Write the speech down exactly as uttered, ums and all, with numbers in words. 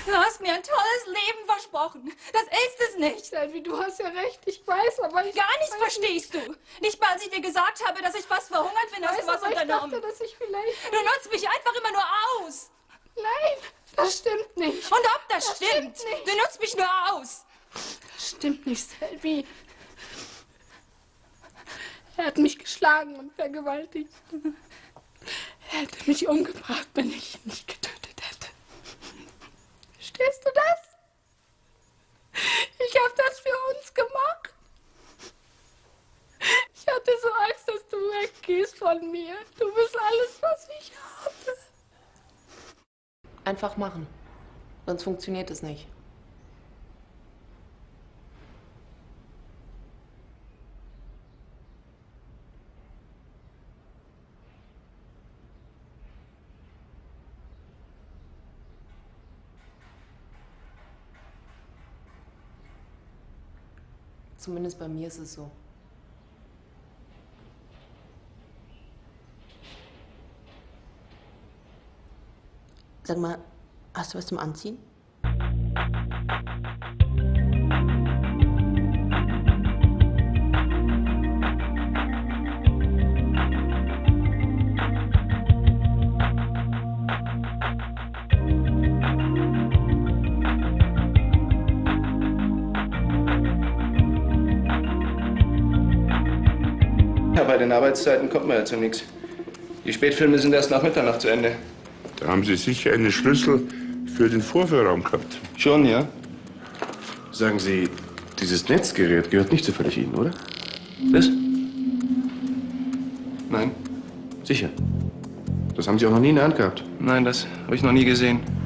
Du hast mir ein tolles Leben versprochen. Das ist es nicht. Selvi, du hast ja recht, ich weiß, aber ich... Gar nichts verstehst nicht. du. Nicht mal, als ich dir gesagt habe, dass ich fast verhungert bin, hast du was unternommen. Ich dachte, dass ich vielleicht... Du nutzt mich einfach immer nur aus. Nein, das stimmt nicht. Und ob das, das stimmt? stimmt nicht. Du nutzt mich nur aus. Das stimmt nicht, Selvi. Er hat mich geschlagen und vergewaltigt. Er hätte mich umgebracht, wenn ich ihn nicht getötet hätte. Verstehst du das? Ich habe das für uns gemacht. Ich hatte so Angst, dass du weggehst von mir. Du bist alles, was ich hatte. Einfach machen. Sonst funktioniert es nicht. Zumindest bei mir ist es so. Sag mal, hast du was zum Anziehen? Ja, bei den Arbeitszeiten kommt man ja zu nichts. Die Spätfilme sind erst nach Mitternacht zu Ende. Da haben Sie sicher einen Schlüssel für den Vorführraum gehabt. Schon, ja. Sagen Sie, dieses Netzgerät gehört nicht zufällig Ihnen, oder? Das? Nein. Sicher? Das haben Sie auch noch nie in der Hand gehabt? Nein, das habe ich noch nie gesehen.